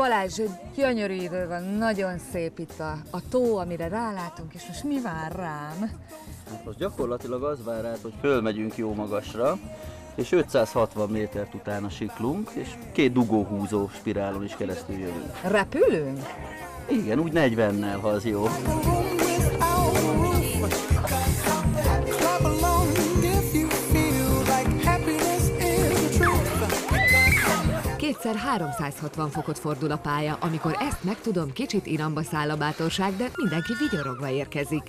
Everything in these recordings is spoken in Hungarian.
Balázs, gyönyörű idő van, nagyon szép itt a tó, amire rálátunk, és most mi vár rám? Hát most gyakorlatilag az vár rád, hogy fölmegyünk jó magasra, és 560 métert utána siklunk, és 2 dugóhúzó spirálon is keresztül jövünk. Repülünk? Igen, úgy 40-nel, ha az jó. Kétszer 360 fokot fordul a pálya, amikor ezt megtudom, kicsit iramba száll a bátorság, de mindenki vigyorogva érkezik.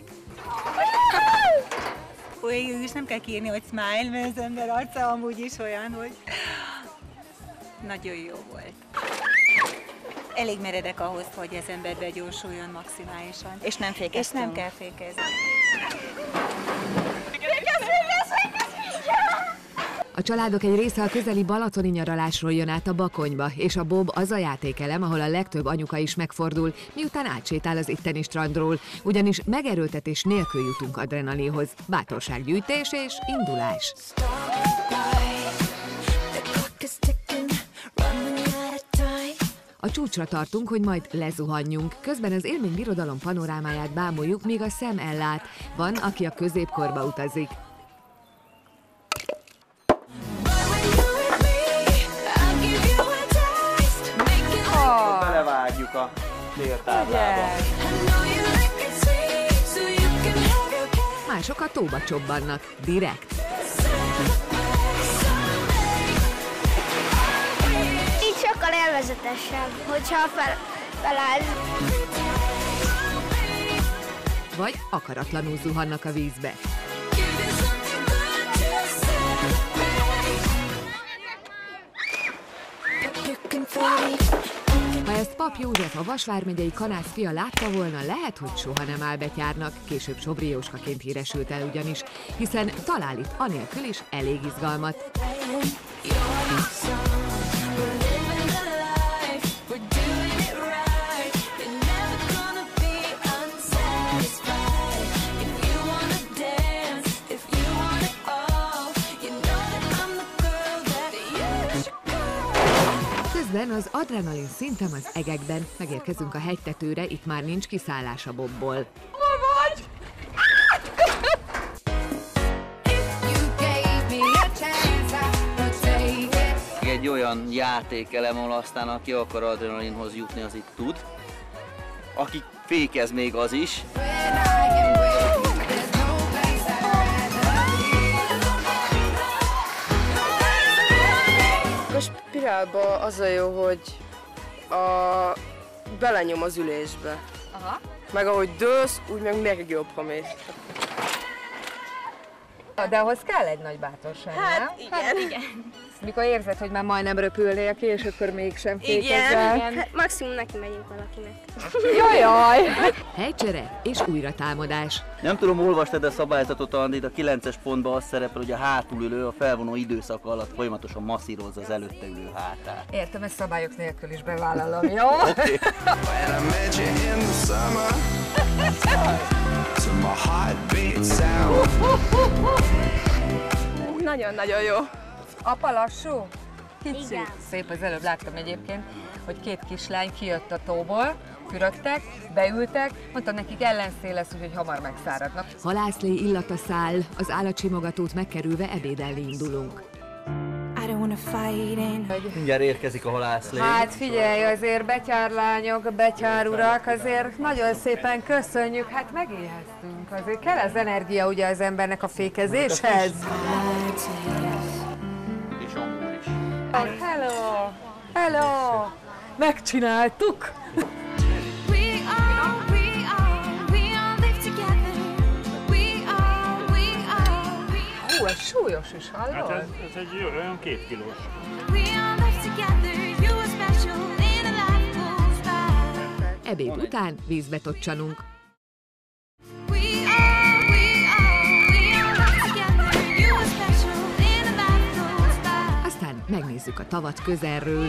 Végül is nem kell kérni, hogy smile, mert az ember arca amúgy is olyan, hogy nagyon jó volt. Elég meredek ahhoz, hogy az ember begyorsuljon maximálisan. És nem fékeztünk. És nem kell fékezni. A családok egy része a közeli balatoni nyaralásról jön át a Bakonyba, és a Bob az a játékelem, ahol a legtöbb anyuka is megfordul, miután átsétál az itteni strandról, ugyanis megerőltetés nélkül jutunk adrenalinhoz, bátorsággyűjtés és indulás. A csúcsra tartunk, hogy majd lezuhanjunk, közben az élménybirodalom panorámáját bámuljuk, míg a szem ellát. Van, aki a középkorba utazik. Belevágjuk a déltáblába. Mások a tóba csobbannak, direkt. Így sokkal élvezetesebb, hogyha feláll. Vagy akaratlanul zuhannak a vízbe. Ha ezt Pap József, a Vas vármegyei Kanász fia látta volna, lehet, hogy soha nem áll betyárnak, később Sobrióskaként híresült el ugyanis, hiszen talál itt anélkül is elég izgalmat. Közben az adrenalin szintem az egekben. Megérkezünk a hegytetőre, itt már nincs kiszállás a Bobból. Hol vagy? Egy olyan játékelem, ahol aztán aki akar adrenalinhoz jutni, az itt tud. Aki fékez, még az is. A spirálba az a jó, hogy belenyom az ülésbe. Aha. Meg ahogy dőlsz, úgy meg még jobbra mész. De ahhoz kell egy nagy bátorság, nem? Igen. Mikor érzed, hogy már majdnem röpülnél ki, és akkor mégsem fékezel. Igen. Hát maximum neki megyünk valakinek. Jajjaj! Helycsere és újra támadás. Nem tudom, olvastad a szabályzatot, Andi, de a 9-es pontban az szerepel, hogy a hátulülő a felvonó időszaka alatt folyamatosan masszírozza az előtte ülő hátát. Értem, ezt szabályok nélkül is bevállalom, jó? Okay. Nagyon-nagyon jó. Apa lassú? Kicsi. Igen. Szép, az előbb láttam egyébként, hogy 2 kislány kijött a tóból, fürödtek, beültek, mondtam nekik ellenszél lesz, úgyhogy hamar megszáradnak. Halászlé illata száll, az állatsimogatót megkerülve ebédelni indulunk. Mindjárt érkezik a halászlé. Hát figyelj, azért betyárlányok, betyárurak, azért nagyon szépen köszönjük, hát megéheztünk, azért kell az energia ugye az embernek a fékezéshez. És amúgy is. Hello! Hello! Megcsináltuk! Hú, ez súlyos is, hallod? Hát ez egy olyan 2 kilós. Ebéd után vízbe tocsanunk. Aztán megnézzük a tavat közelről.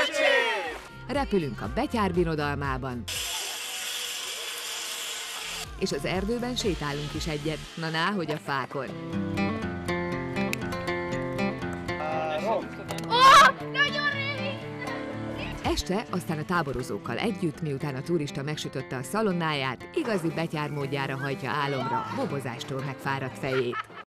Repülünk a betyár birodalmában. és az erdőben sétálunk is egyet, na hogy a fákon. Este aztán a táborozókkal együtt, miután a turista megsütötte a szalonnáját, igazi betyár módjára hajtja álomra bobozástól megfáradt fejét.